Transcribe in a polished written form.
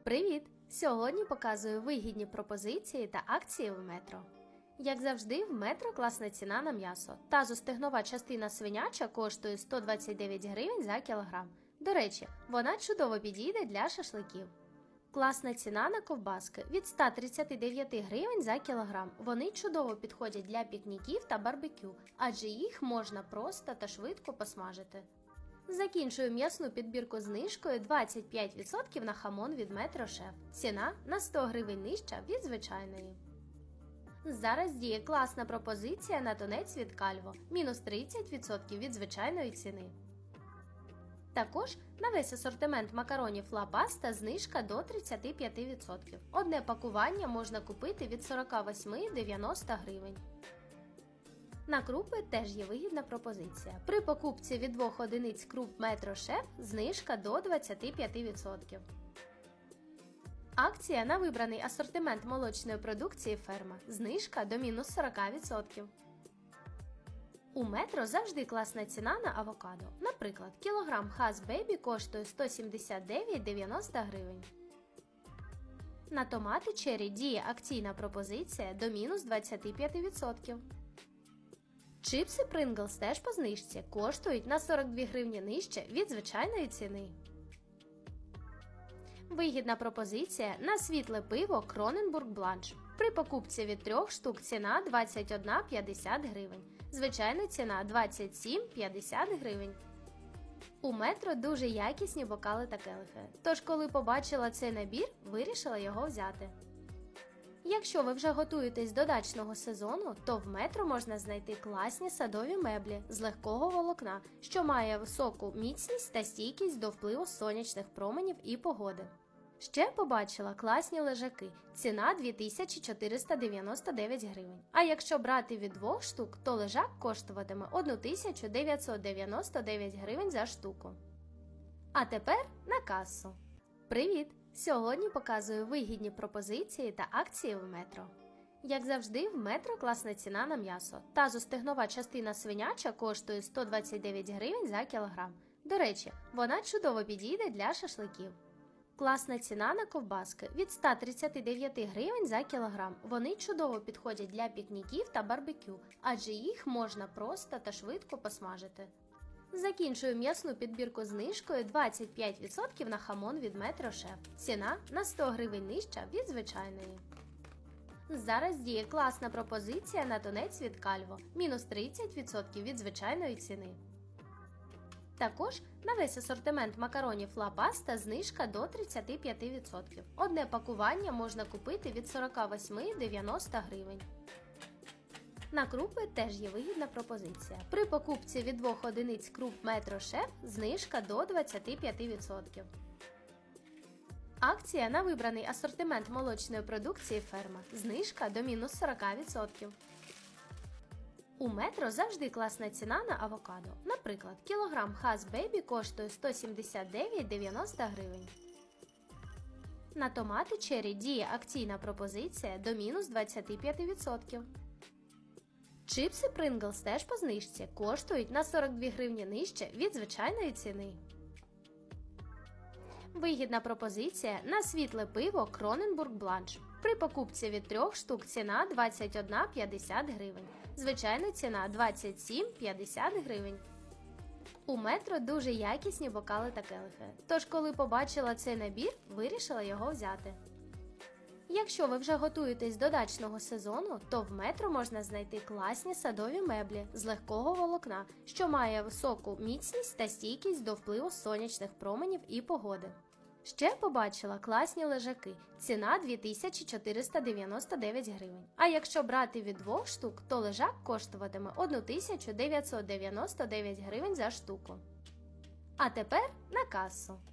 Привіт! Сьогодні показую вигідні пропозиції та акції в Метро. Як завжди, в Метро класна ціна на м'ясо. Тазостегнова частина свиняча коштує 129 гривень за кілограм. До речі, вона чудово підійде для шашликів. Класна ціна на ковбаски від 139 гривень за кілограм. Вони чудово підходять для пікніків та барбекю, адже їх можна просто та швидко посмажити. Закінчую м'ясну підбірку знижкою 25% на хамон від Метро Шеф. Ціна на 100 гривень нижча від звичайної. Зараз діє класна пропозиція на тунець від Кальво – мінус 30% від звичайної ціни. Також на весь асортимент макаронів Ла Паста знижка до 35%. Одне пакування можна купити від 48-90 гривень. На крупи теж є вигідна пропозиція. При покупці від 2 одиниць круп Метро Шеф знижка до 25%. Акція на вибраний асортимент молочної продукції Ферма. Знижка до мінус 40%. У Метро завжди класна ціна на авокадо. Наприклад, кілограм Хас Бейбі коштує 179,90 гривень. На томати Черрі діє акційна пропозиція до мінус 25%. Чипси Pringles теж по знижці, коштують на 42 гривні нижче від звичайної ціни. Вигідна пропозиція на світле пиво Кроненбург Бланш. При покупці від 3 штук ціна 21,50 гривень. Звичайна ціна 27,50 гривень. У Метро дуже якісні бокали та келихи. Тож, коли побачила цей набір, вирішила його взяти. Якщо ви вже готуєтесь до дачного сезону, то в Метро можна знайти класні садові меблі з легкого волокна, що має високу міцність та стійкість до впливу сонячних променів і погоди. Ще побачила класні лежаки, ціна 2499 гривень. А якщо брати від 2 штук, то лежак коштуватиме 1999 гривень за штуку. А тепер на касу. Привіт! Сьогодні показую вигідні пропозиції та акції в Метро. Як завжди, в Метро класна ціна на м'ясо. Тазостегнова частина свиняча коштує 129 гривень за кілограм. До речі, вона чудово підійде для шашликів. Класна ціна на ковбаски від 139 гривень за кілограм. Вони чудово підходять для пікніків та барбекю, адже їх можна просто та швидко посмажити. Закінчую м'ясну підбірку знижкою 25% на хамон від Метро Шеф. Ціна на 100 гривень нижча від звичайної. Зараз діє класна пропозиція на тунець від Кальво – мінус 30% від звичайної ціни. Також на весь асортимент макаронів Ла Паста знижка до 35%. Одне пакування можна купити від 48-90 гривень. На крупи теж є вигідна пропозиція. При покупці від 2 одиниць круп Метро Шеф знижка до 25%. Акція на вибраний асортимент молочної продукції Ферма. Знижка до мінус 40%. У Метро завжди класна ціна на авокадо. Наприклад, кілограм Хас Бейбі коштує 179,90 гривень. На томати Черрі діє акційна пропозиція до мінус 25%. Чипси Pringles теж по знижці, коштують на 42 гривні нижче від звичайної ціни. Вигідна пропозиція на світле пиво Кроненбург Бланш. При покупці від 3 штук ціна 21,50 гривень. Звичайна ціна 27,50 гривень. У Метро дуже якісні бокали та келихи. Тож, коли побачила цей набір, вирішила його взяти. Якщо ви вже готуєтесь до дачного сезону, то в Метро можна знайти класні садові меблі з легкого волокна, що має високу міцність та стійкість до впливу сонячних променів і погоди. Ще побачила класні лежаки, ціна 2499 гривень. А якщо брати від 2 штук, то лежак коштуватиме 1999 гривень за штуку. А тепер на касу.